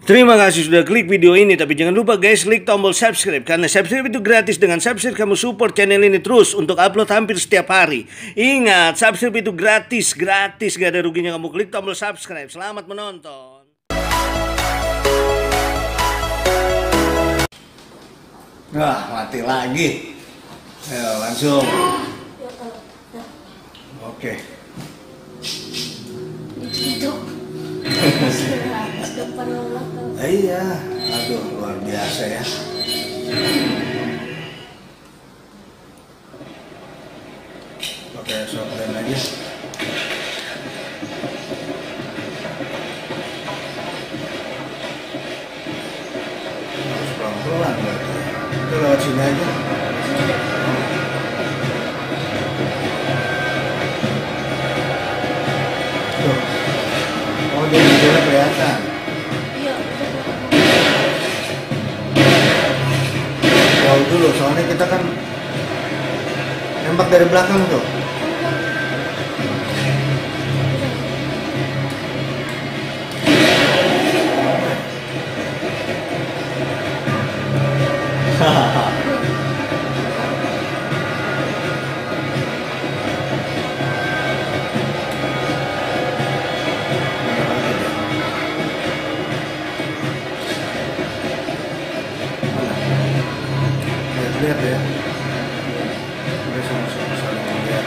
Terima kasih sudah klik video ini, tapi jangan lupa guys klik tombol subscribe, karena subscribe itu gratis. Dengan subscribe kamu support channel ini terus untuk upload hampir setiap hari. Ingat, subscribe itu gratis, gak ada ruginya kamu klik tombol subscribe. Selamat menonton. Wah, mati lagi. Ayo langsung. Oke. Iya, aduh luar biasa ya. Pakai shotgun aja. Harus pelan-pelan berarti. Itu lewat sini aja. Tuh. Oh, dia modelnya kelihatan. Jauh dulu, soalnya kita kan nembak dari belakang tuh. Lihat ya, udah sama-sama saling lihat.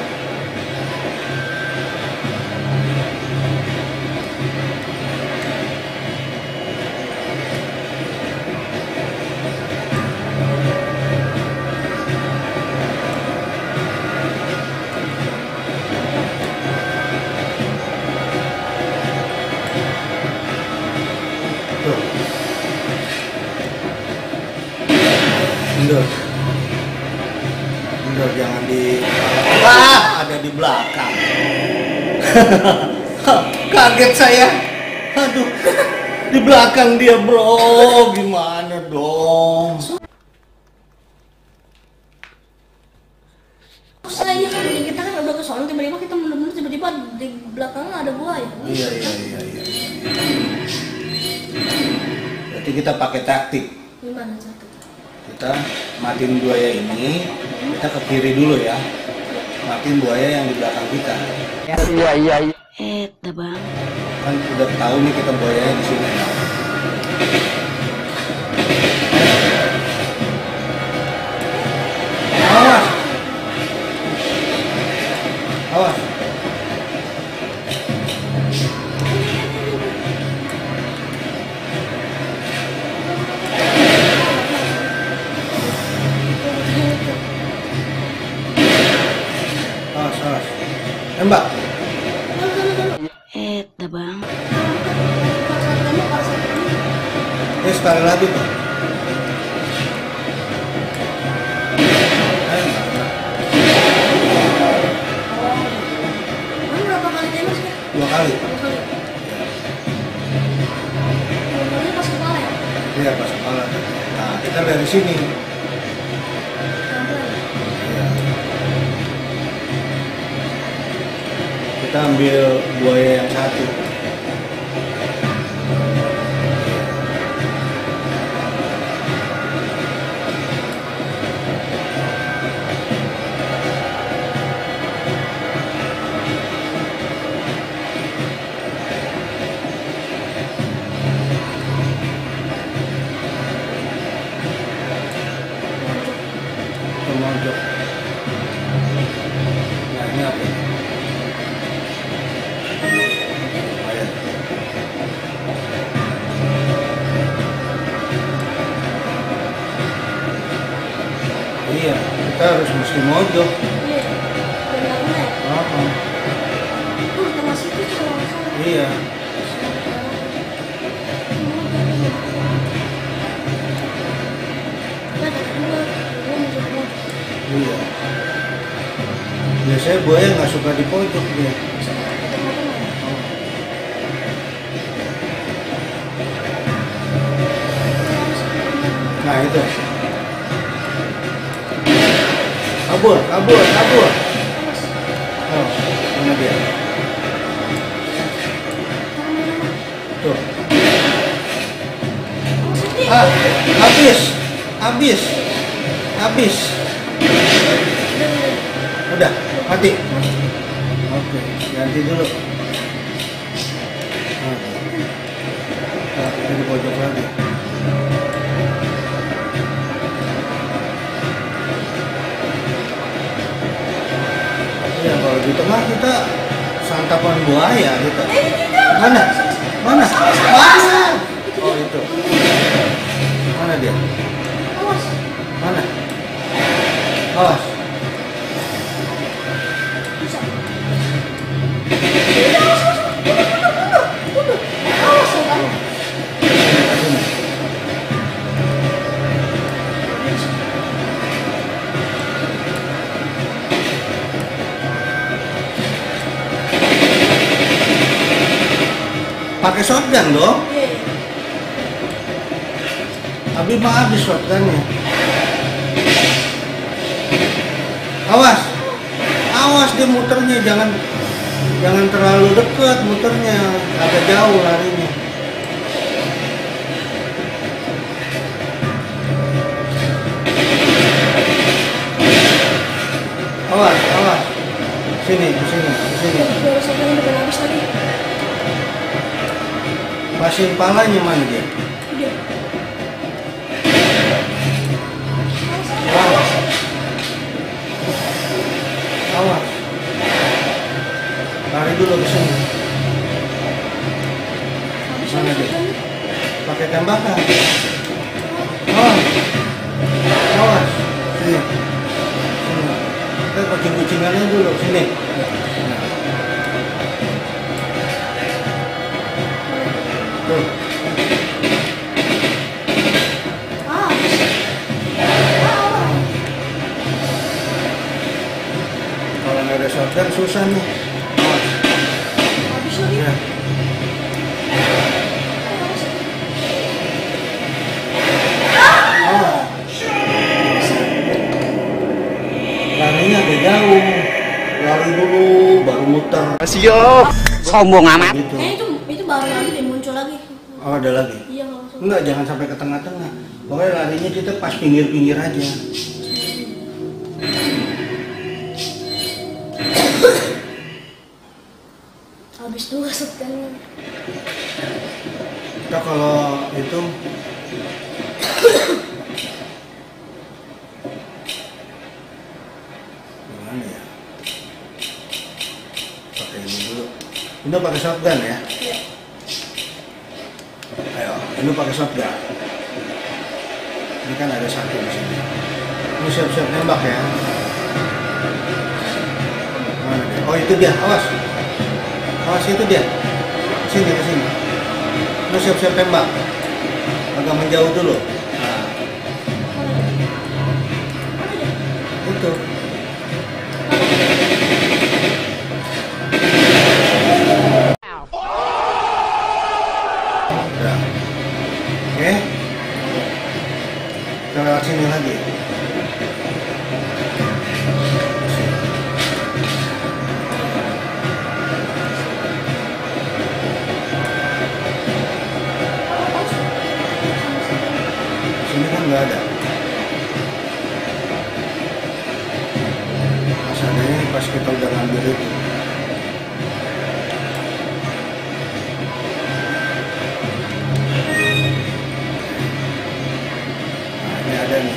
Tuh, mundur. Mundur, jangan di... ada di belakang. Kaget saya. Aduh, di belakang dia bro. Gimana dong? Saya kan kita kan udah ke sono, tiba-tiba kita mundur-mundur, tiba-tiba di belakangnya ada buaya. Iya. Berarti kita pakai taktik. Gimana satu? Kita matiin buaya ini, kita ke kiri dulu ya. Matiin buaya yang di belakang kita. Iya. Bang. Kan udah tahu nih kita buayanya di sini. Awas. Awas. Awas. Tembak. Bang. Sekali lagi tuh. Berapa kali tembak sih? 2 kali. Pas kepala ya? Iya, pas kepala. Nah, kita dari sini. Iya. Kita ambil buaya yang satu. Mojok. Nah, ini apa? Ayo. Iya, kita harus mesti mojok. Iya. Belakangnya ya? Tengah situ kalau nggak salah. Iya. Iya. Biasanya buaya nggak suka di pojok dia. Nah itu. Kabur. Oh, mana dia? Tuh. Ah, habis. Udah, mati. Oke, ganti dulu. Nah, ini di pojok lagi. Ya, kalau di tengah kita santapan buaya gitu. Mana? Oh, itu. Mana dia? Mana? Awas. Pakai shotgun dong. Abi mah habis shotgunnya. Awas dia muternya, jangan terlalu dekat muternya, agak jauh larinya. Awas. Sini. Pasin palanya mana dia? Awas. Lari dulu ke sini. Mana dia? Pakai tembakan. Awas. Sini. Kita pakai kucingannya dulu. Sini. Tuh. Kalau nggak ada shotgun susah nih. Habis lagi. Ya. Larinya agak jauh. Lari dulu, baru muter. Siap. Sombong amat. Gitu. Itu baru lagi dia muncul lagi. Oh, ada lagi? Iya langsung. Enggak, jangan sampai ke tengah-tengah. Pokoknya larinya kita pas pinggir-pinggir aja. Habis dulu shotgunnya. Kita kalau itu gimana ya? Pakai ini dulu. Ini pakai shotgun ya? Iya. Ayo, ini pakai shotgun. Ini kan ada satu di sini. Ini siap-siap nembak ya. Mana dia? Oh, itu dia. Awas itu dia. Sini ke sini. Lu siap-siap tembak. Agak menjauh dulu. Nah. Itu. Udah. Oke. Kita lewat sini lagi. Sini kan nggak ada. Masalahnya pas kita udah ngambil itu. Nah, ini ada nih.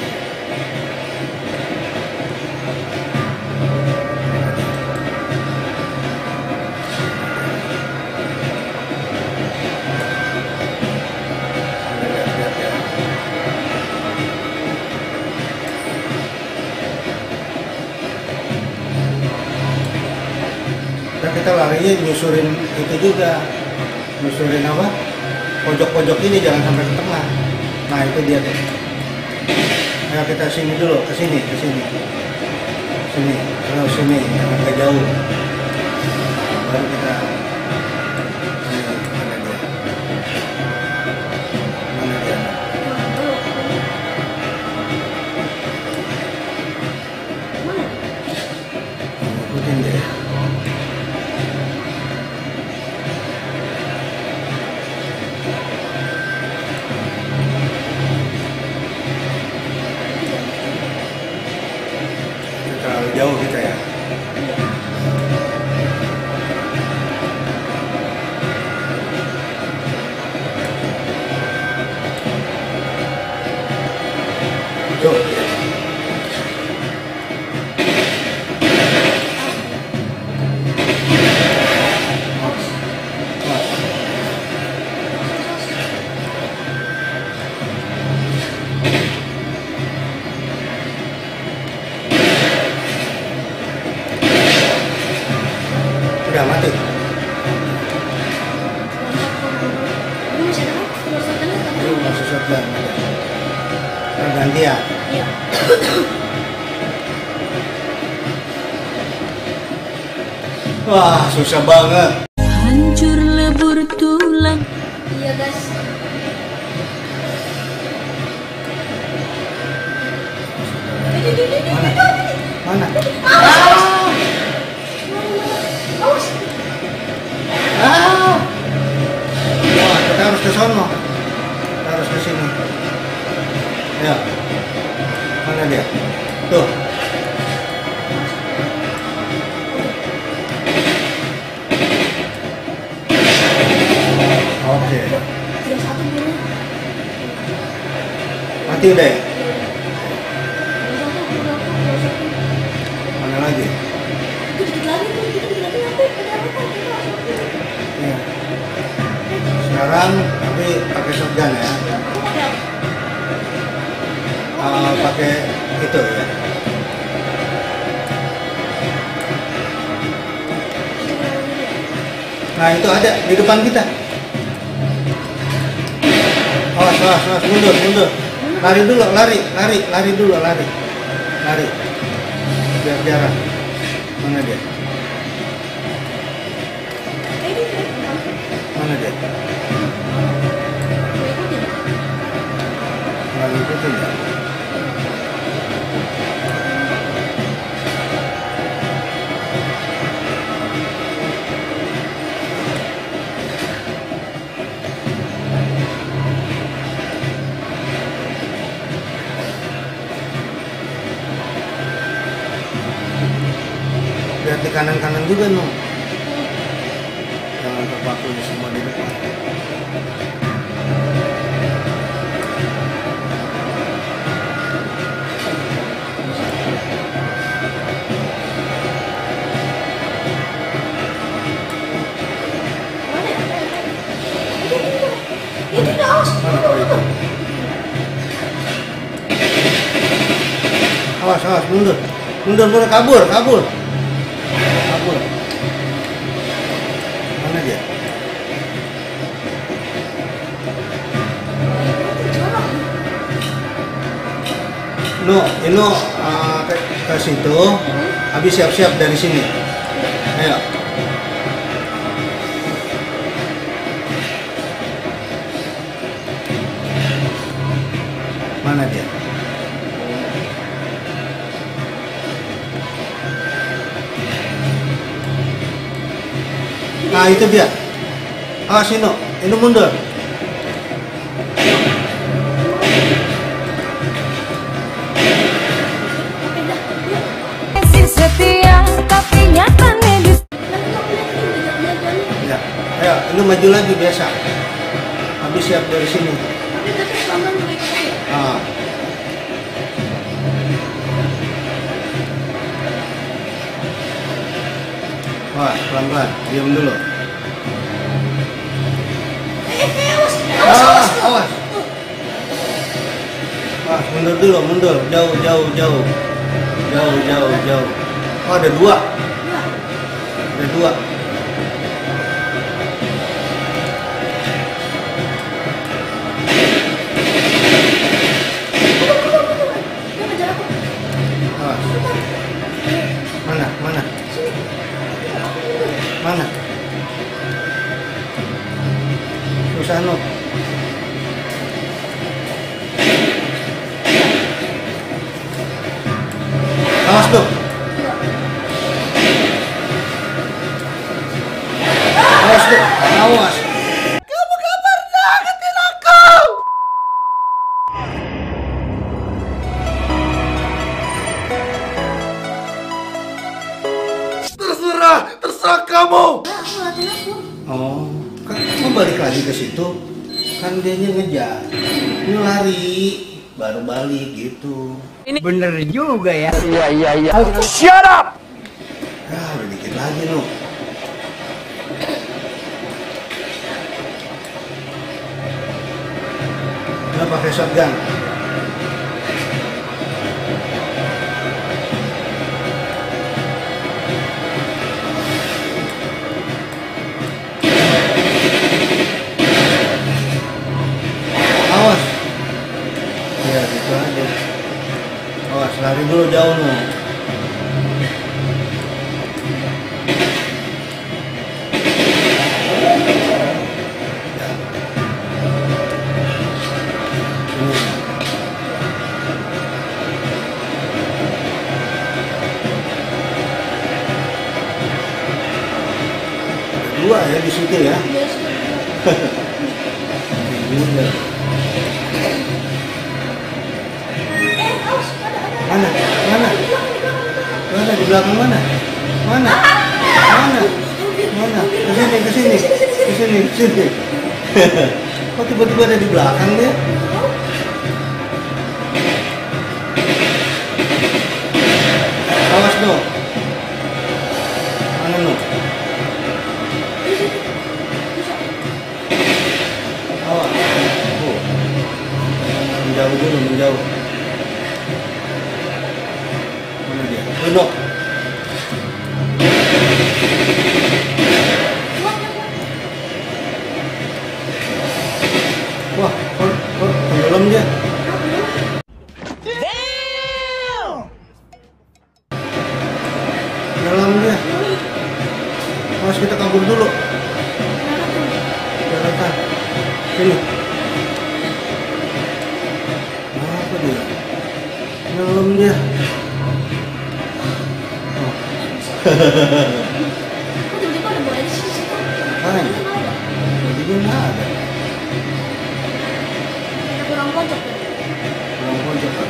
Lihat ya. Dan kita larinya nyusurin itu juga, nyusurin apa? Pojok-pojok ini jangan sampai ke tengah. Nah itu dia tuh. Ayo kita sini dulu, ke sini, sini, terus sini, yang agak jauh. Baru kita ini mana dia? Mana dia? Ikutin deh. Udah mati. Ini masih ada kan? Terus shotgunnya kan? Ini masih shotgun. Gantian. Iya. Wah, susah banget. Hancur lebur tulang. Iya guys. Mana? Awas. Wah, kita harus ke sono. Kita harus ke sini. Ya. Mana dia? Tuh. Oke. Tiga satu dulu. Mati udah ya? Mana lagi? Dikit lagi tuh, dikit lagi nanti ada apa kan? Iya. Sekarang tapi pakai shotgun ya. Pakai itu ya. Nah itu ada di depan kita. Awas, mundur. Lari dulu, lari dulu. Biar jarak. Mana dia? Mana dia? Nggak ngikutin ya? Lihat di kanan juga no. Jangan terpaku semua di depan. Awas, mundur, kabur. Mana dia? Ino ke situ. Habis siap-siap dari sini. Ayo. Mana dia? Nah itu dia. Awas Ino mundur. Setia tapi nyatanya Ya, ayo Ino maju lagi biasa. Habis siap dari sini. Ah. Wah, pelan-pelan, diam dulu. Awas. Wah, mundur dulu, jauh. Oh, ada dua. Awas. Mana? Susah no. Awas tuh. Awas. Kamu gak pernah ngetin aku. Terserah kamu. Oh, kan kamu balik lagi ke situ. Kan dia ngejar. Ini lari, baru balik gitu. Ini bener juga ya. Iya. Shut up. Udah dikit lagi no. Udah pakai shotgun. berdua ya di situ ya. Dia suka berdua. Juga. Awas, ada. Mana? Mana? Mana di belakang mana? Mana? Mana? Mana? Ke sini. Kok tiba-tiba ada di belakang dia? Awas dong. Mana lo? Awas. Oh. Menjauh dulu, menjauh. Mana dia? Duduk. Wah, kok tenggelam dia? Tenggelam dia. Harus kita kabur dulu. Daratan. Sini. Apa dia? Tenggelam dia. Oh. Kok tiba-tiba ada bola di sini? Hai. Jadi nggak ada. Kurang pojok. Kurang pojok kan?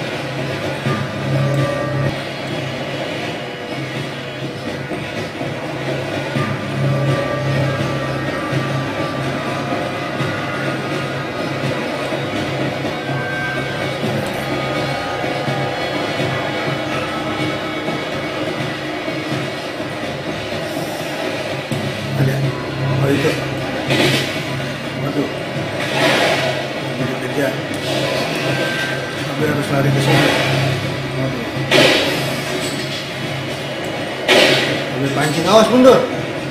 Ada. Oh itu. Waduh. Dikejar. Tapi harus lari ke sini. Waduh. Ambil pancing, awas mundur.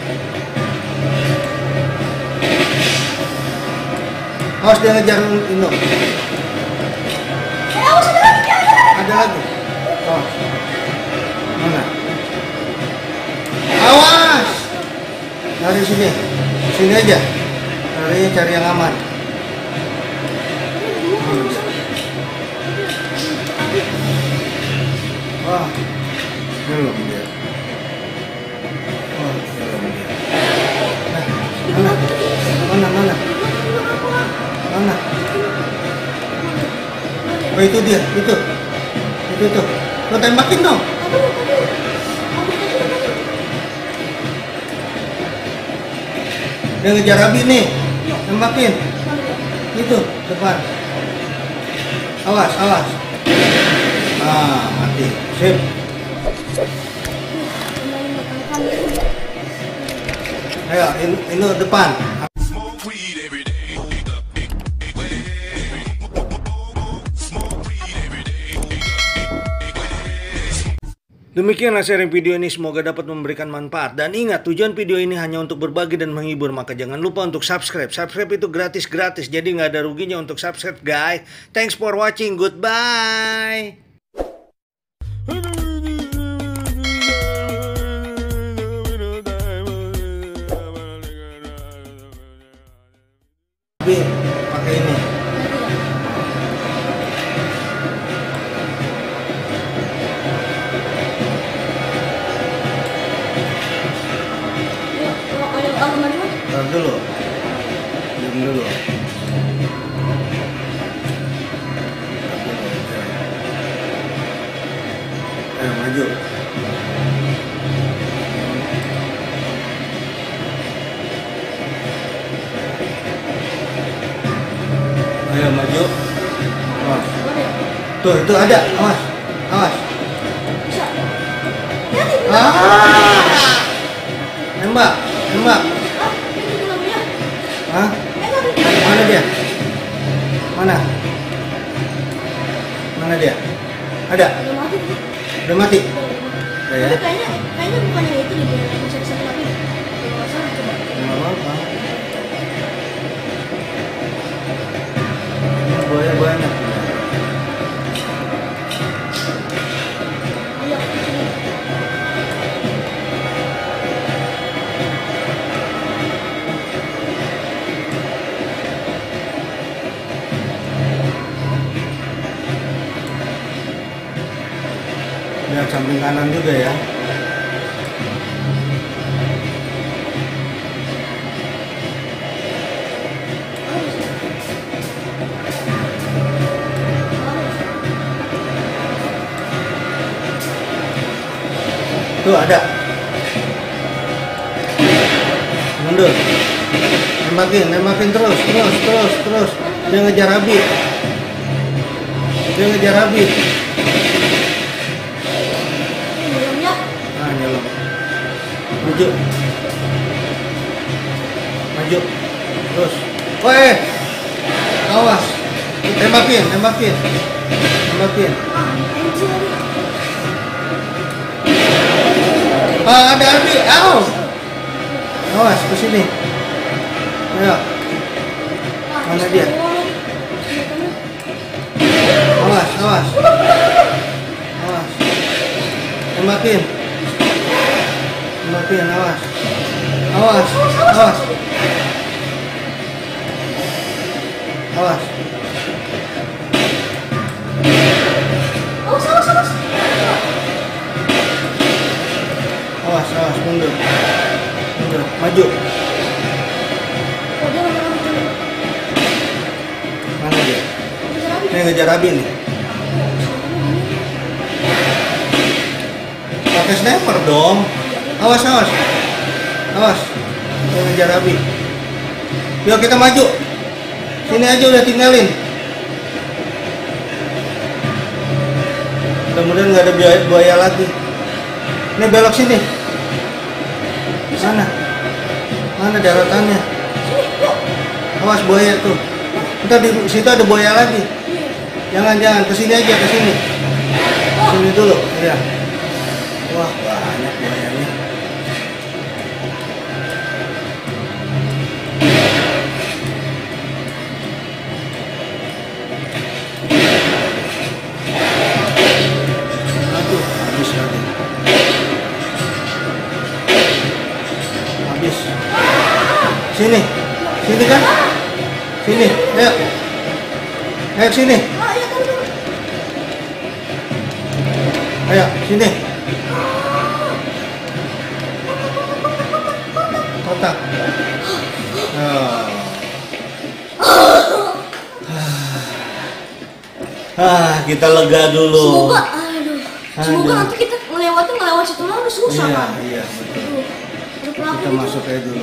Awas dia ngejar Ino. Awas, ada lagi. Ada lagi. Oh. Mana? Awas. Lari sini. Sini aja. Larinya cari yang aman. Wah, belum dia. Wah, belum dia. Nah, mana? Mana? Oh itu dia, itu tuh. Lo tembakin dong. Dia ngejar Abi nih, tembakin. Itu depan. Awas. Ah, mati. Sip. Ayo, ini depan. Demikianlah sharing video ini, semoga dapat memberikan manfaat. Dan ingat, tujuan video ini hanya untuk berbagi dan menghibur. Maka jangan lupa untuk subscribe. Subscribe itu gratis, jadi nggak ada ruginya untuk subscribe, guys. Thanks for watching, goodbye. Pakai ini. Taruh dulu. Diam dulu. Ayo maju. Ayo maju. Awas. Tuh, itu ada. Awas. Nembak. Hah? Mana dia? Mana dia? Ada? Udah mati? Udah ya? Kayaknya bukan yang itu deh, yang bisa lagi. Kalau salah coba. Nggak apa-apa. Ini buaya banyak. Ayo. Lihat samping kanan juga ya. Tuh ada. Mundur. Nembakin terus. Dia ngejar Abi. Belumnya. Nah, nyelok. Maju. Terus. Woi. Awas. Tembakin. Anjir. Ada Abi. Awas ke sini. Ayo. Mana dia? Awas. Tembakin, awas. Awas, mundur. Maju. Oh, dia Mana dia? ngejar Abi. Ngejar Abi nih. Pakai sniper dong. Awas. Dia ngejar Abi. Yuk kita maju. Sini aja udah tinggalin. Mudah-mudahan nggak ada buaya lagi. Ini belok sini. Mana daratannya? Awas buaya tuh. Ntar di situ ada buaya lagi. Jangan kesini aja, kesini. Sini dulu, ya. Wah, banyak buayanya. Aduh, habis lagi. Sini kan? Sini, ayo. Sini. Ayo, sini. Kotak. Kita lega dulu. Semoga nanti kita ngelewat situ lalu susah kan? Iya, betul. Kita masuk aja dulu.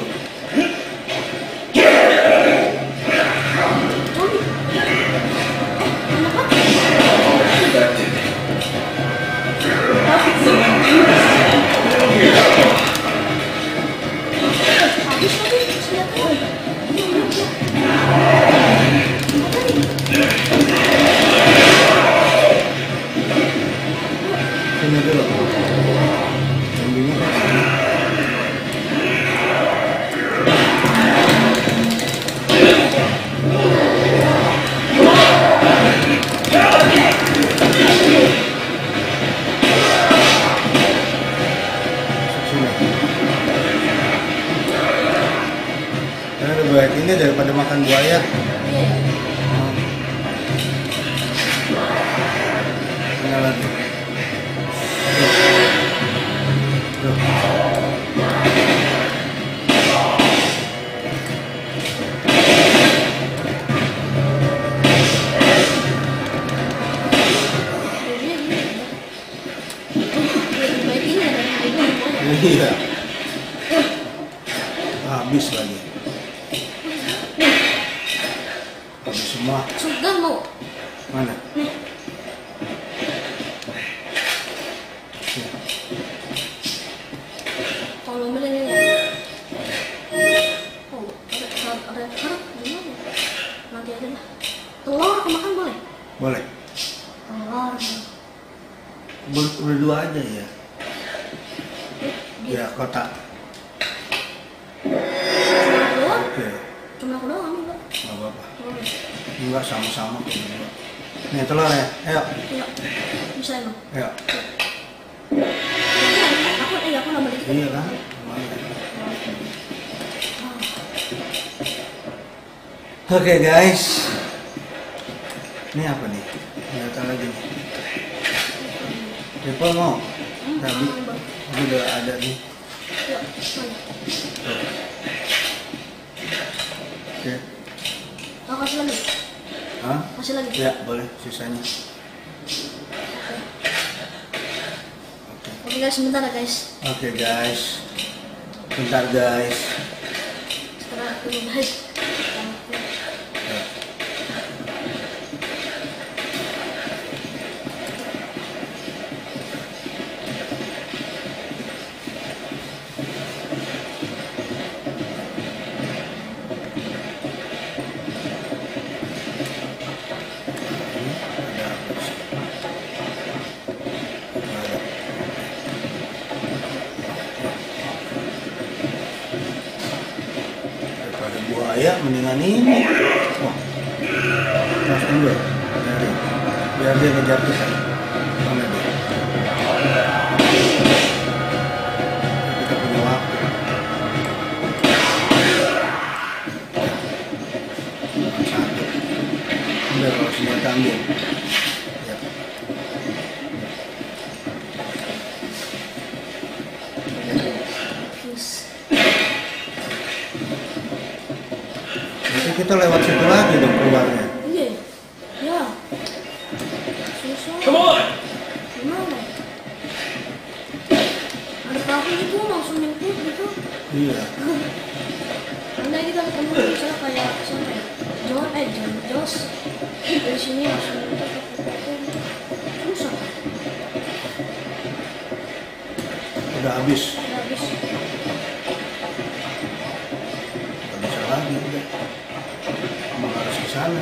Sini dulu. Buaya ini daripada makan buaya. Mana lagi? Tuh. Iya. Habis lagi. Habis semua. Sudah mau. Mana? Nih. Kalau beli ini. Oh, ada harap gimana? Nanti aja lah. Telur aku makan boleh? Boleh. Telur. Berdua aja ya. Ya, kotak. Oke. Cuma aku doang enggak? Nggak apa-apa. Enggak, sama-sama berdua. Nih telur ya, ayo. Iya. Bisa emang. Ayo. Aku nambah dikit. Iya kan? Oke guys. Ini apa nih? Lihat lagi nih. Ripple mau? Tapi udah ada nih. Ya, mana? Oke. Mau kasih lagi? Hah? Kasih lagi? Ya boleh, sisanya. Oke. Oke guys, sebentar ya guys. Oke guys. Bentar guys. Sekarang dulu guys. Daripada buaya mendingan ini. Wah. Masukin dulu. Biar dia ngejar kita. Mana dia? Kita punya waktu. Satu. Udah kalau senjata ambil. Ya. Terus. Jadi kita lewat situ lagi dong keluarnya. Iya. Ya. Susah. Gimana? Ada perahu gitu langsung nyemput gitu. Iya. Andai kita ketemu misalnya kayak siapa ya? Jos. Dari sini langsung nyemput ke perahu. Susah. Udah habis. Udah habis. Gak bisa lagi udah. Emang harus ke sana.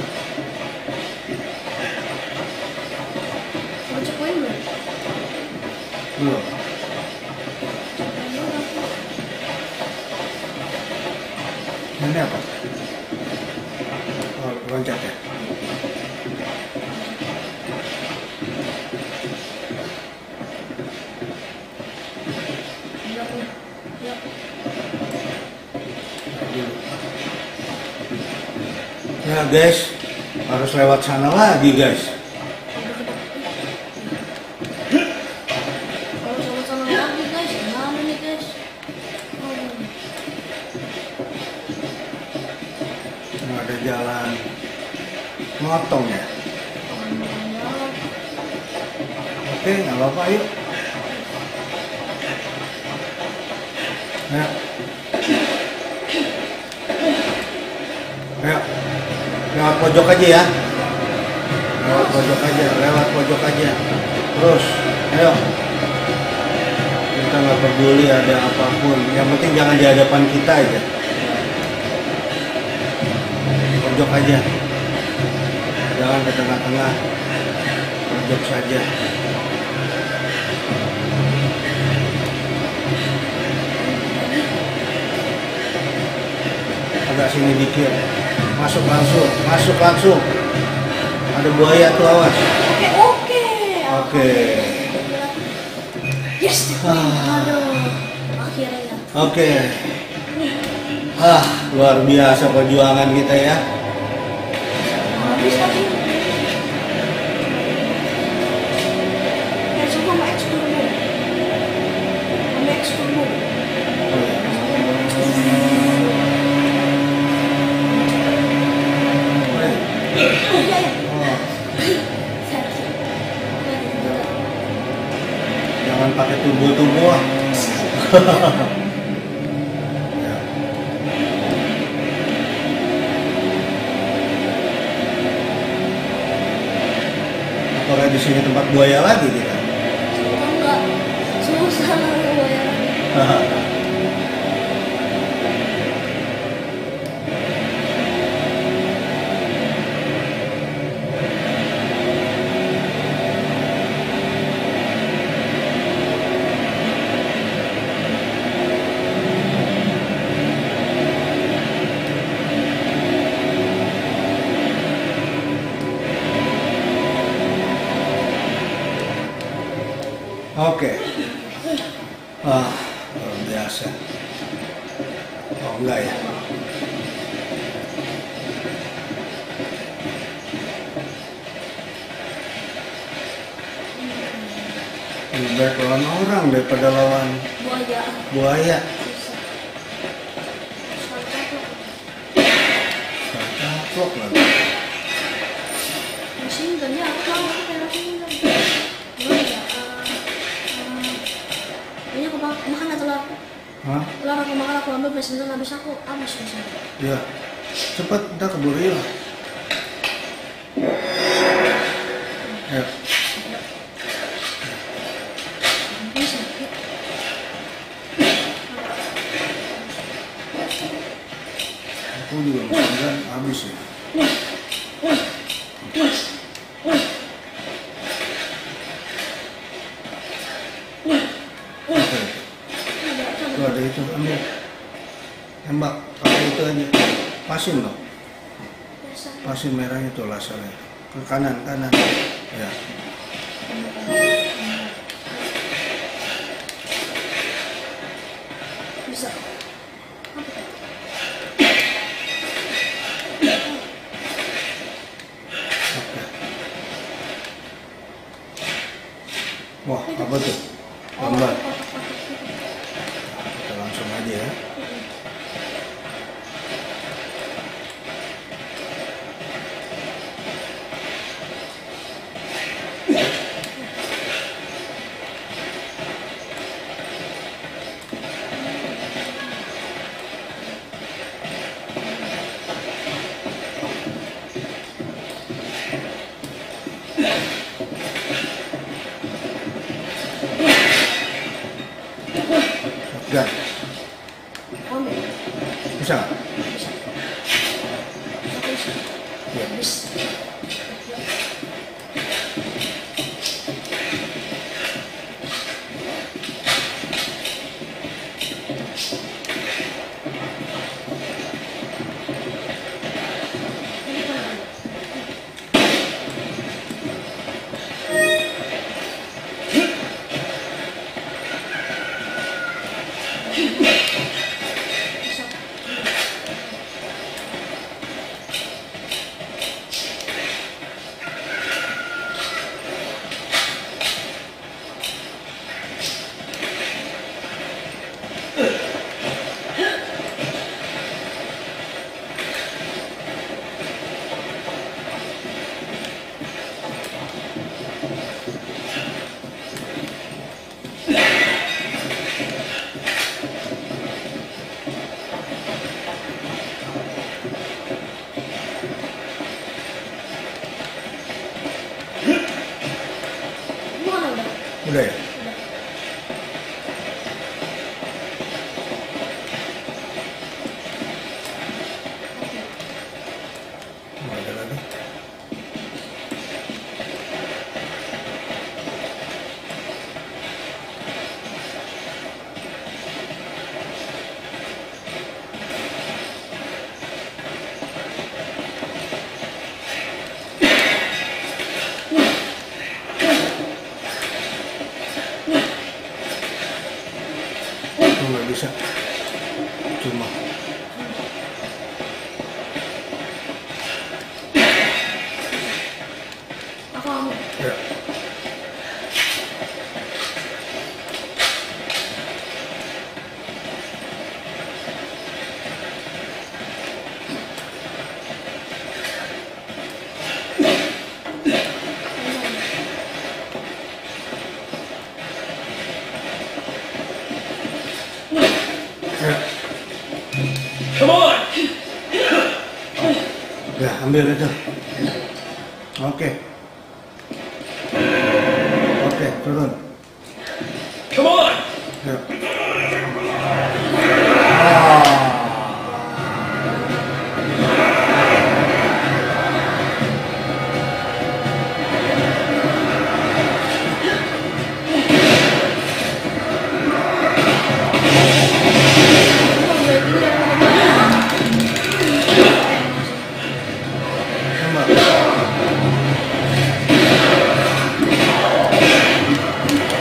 Mau cek poin belum? Belum. Ini apa? Oh, loncat ya? Enggak nih. Ya. Ya guys, harus lewat sana lagi guys. Kalau sama-sama lagi guys, gimana nih guys? Oh, Nggak ada jalan motong ya. Oke, nggak apa-apa, yuk. Ya. Ayo, lewat pojok aja ya. Lewat pojok aja. Terus, ayo. Kita nggak peduli ada apapun. Yang penting jangan di hadapan kita aja. Pojok aja. Jangan ke tengah-tengah. Pojok saja. Agak sini dikit. Masuk langsung. Ada buaya tuh, awas. Oke. Yes. Aduh. Akhirnya. Oke. Luar biasa perjuangan kita ya. Habis tadi. Coba mau ekspor dulu. Jangan pakai tubuh-tubuh. Apakah di sini tempat buaya lagi kita? Enggak. Susah buaya. Oke. Luar biasa. Oh enggak ya. Lebih baik lawan orang daripada lawan buaya. Caplok lagi. Mesin banyak, aku mau pakai mesin. Gimana ya? Hah? Kelar aku makan, aku ambil pesennya, habis aku habis pesennya. Iya. Cepat, kita keburu hilang. Ayo. Bisa. Aku juga makan habis ya. Oke. Tuh ada itu, ambil. Tembak, pakai itu aja. Pasin loh. Biasa. Pasin merahnya tuh lasernya. Ke kanan, kanan. Ya. Bisa. Apa tuh? Oke. Wah, apa tuh? Gambar. Kita langsung aja ya. Dan Ambil. bisa nggak? Bisa. Aku bisa. Ya. Bisa. Mana udah? Udah ya? Nggak ada lagi. Itu nggak bisa. Cuma. Aku ambil. Ya. Ya. Ya, ambil itu. Oke. Oke, turun. Ya. Tembak.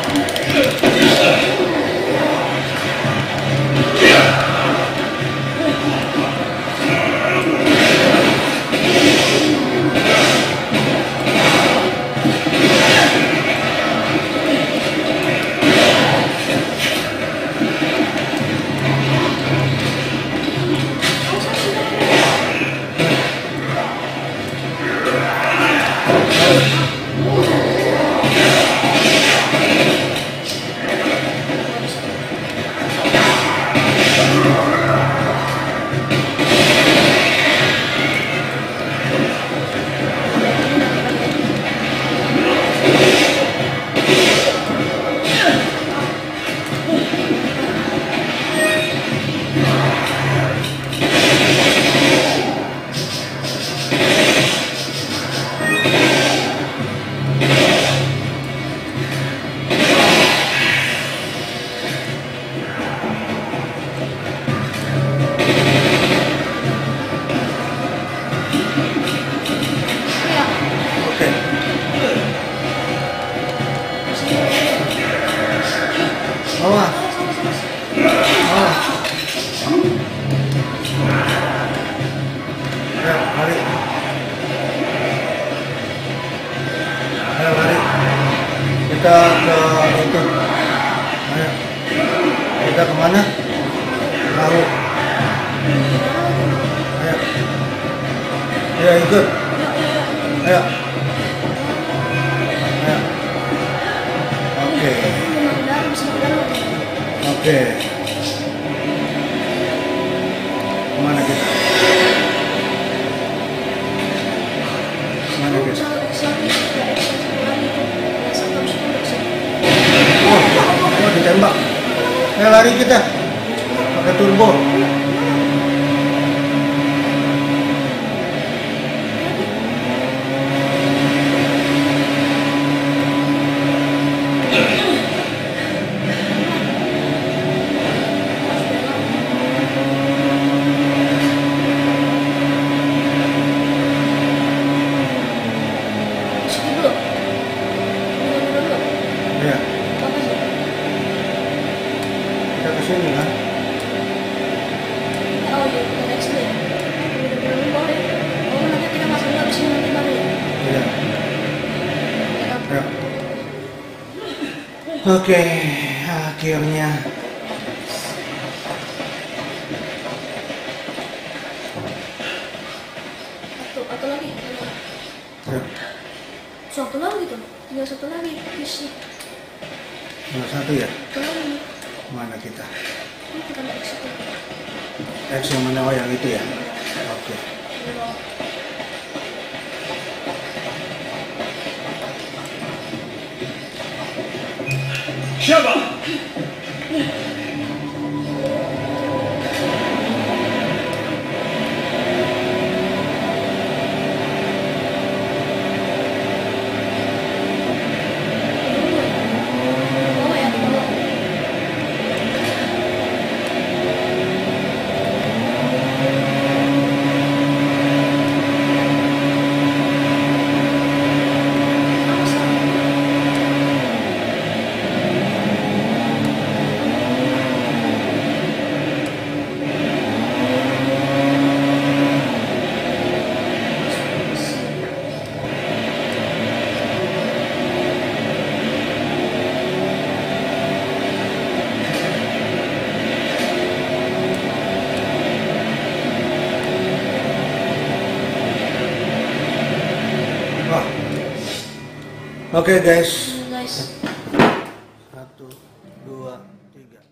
Tahu. Ayo. Ayo ikut. Ayo. Ayo. Oke. Oke. Kemana kita? Kemana kita? Oh, ditembak. Ayo lari kita. Pakai turbo. Ya. Kita ke sini kan? Oh iya, kita naik sini. Bener-bener boleh. Oh, nanti kita masuk ke sini nanti baru ya. Iya. Ya. Oke, akhirnya. Satu lagi. Ya. Satu lagi tuh. Tinggal satu lagi. Isi. Nomor 1 ya? Satu lagi. Mana kita? Ini kita naik situ. X yang mana? Oh, yang itu ya? Oke. Siapa? Bawa ya, bawa. Wah. Oke guys. Guys. 1, 2, 3.